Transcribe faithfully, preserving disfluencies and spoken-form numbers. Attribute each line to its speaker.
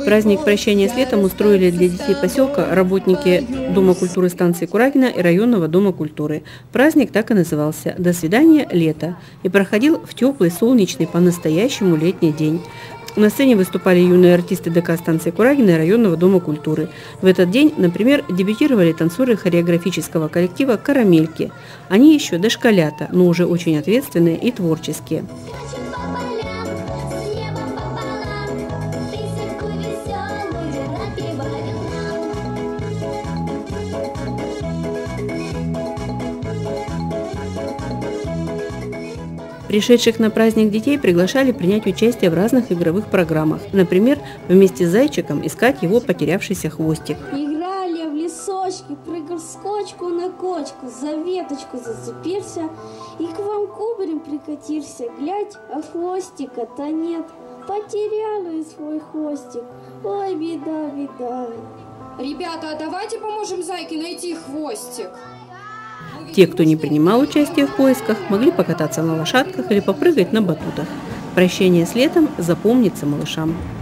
Speaker 1: Праздник прощания с летом устроили для детей поселка работники Дома культуры станции Курагина и районного Дома культуры. Праздник так и назывался «До свидания, лето» и проходил в теплый, солнечный, по-настоящему летний день. На сцене выступали юные артисты ДК станции Курагина и районного Дома культуры. В этот день, например, дебютировали танцоры хореографического коллектива «Карамельки». Они еще дошколята, но уже очень ответственные и творческие. Пришедших на праздник детей приглашали принять участие в разных игровых программах. Например, вместе с зайчиком искать его потерявшийся хвостик.
Speaker 2: Играли в лесочке, прыгал с кочку на кочку, за веточку зацепился и к вам кубарем прикатился. Глядь, а хвостика-то нет, потеряла и свой хвостик. Ой, беда, беда.
Speaker 3: Ребята, а давайте поможем зайке найти хвостик.
Speaker 1: Те, кто не принимал участие в поисках, могли покататься на лошадках или попрыгать на батутах. Прощение с летом запомнится малышам.